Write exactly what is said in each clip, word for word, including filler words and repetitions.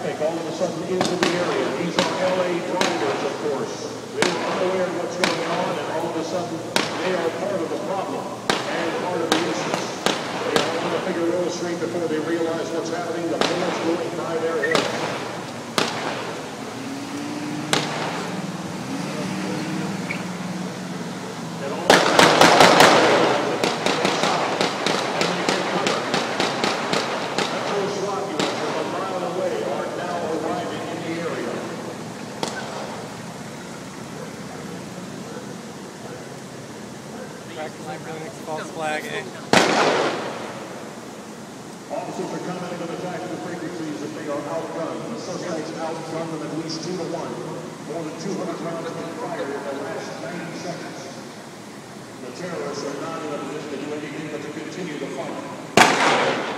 traffic all of a sudden into the area. These are L A drivers, of course. They're unaware of what's going on, and all of a sudden, they are part of the problem and part of the issue. They are on the Figueroa Street before they realize what's happening. The bullets going by their heads. False flag, eh? Officers are commenting on the tactical frequencies that they are outgunned. The suspects outgunned them at least two to one. More than two hundred rounds have been fired in the last ninety seconds. The terrorists are not in a position to do anything but to continue the fight.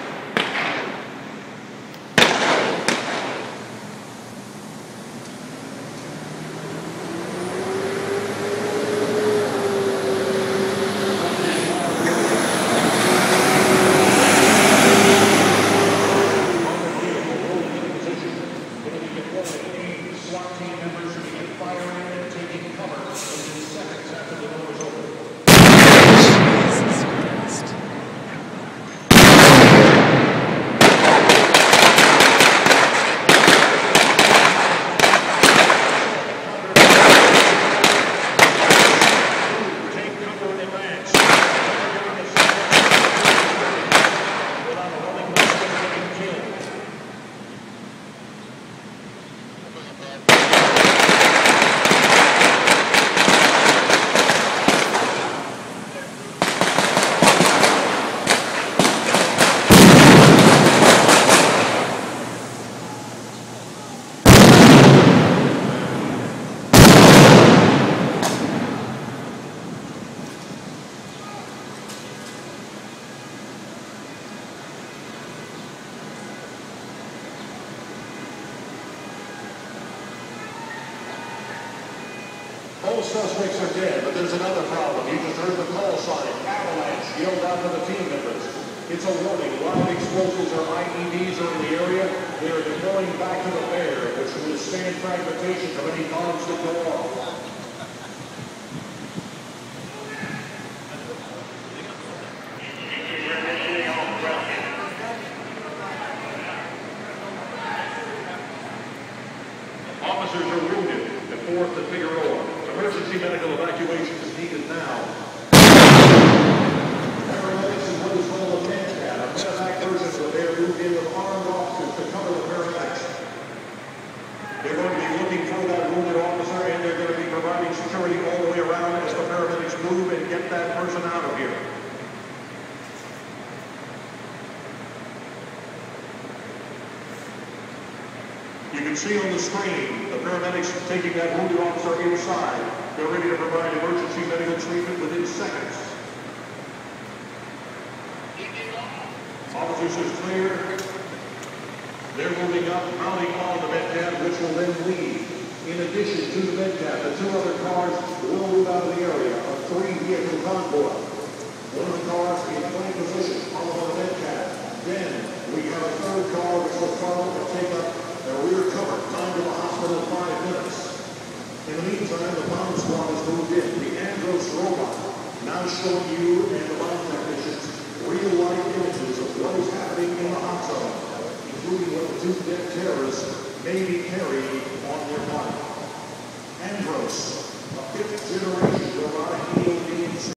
All suspects are dead, but there's another problem. You just heard the call sign, avalanche, yelled out to the team members. It's a warning. Live explosives or I E Ds are in the area. They are deploying back to the fair, which will withstand fragmentation of any bombs that go off. Officers are wounded at fourth and Figueroa. Emergency medical evacuation is needed now. Paramedics in what is called a man-cat, a medevac version where they are moved in with armed officers to cover the paramedics. They're going to be looking for that wounded officer, and they're going to be providing security all the way around as the paramedics move and get that person out of here. You can see on the screen the paramedics taking that wounded officer inside. They're ready to provide emergency medical treatment within seconds. Officers is clear. They're moving up, mounting on the med cab, which will then leave. In addition to the med cab, the two other cars will move out of the area, a three-vehicle convoy. One of the cars in plain position, followed by the med cab. Then we have a third car which will follow and take up the rear cover. Time to the hospital in five minutes. In the meantime, the bomb squad has moved in. The Andros robot now showing you and the lab technicians real-life images of what is happening in the hot zone, including what the two dead terrorists may be carrying on their body. Andros, a fifth-generation robotic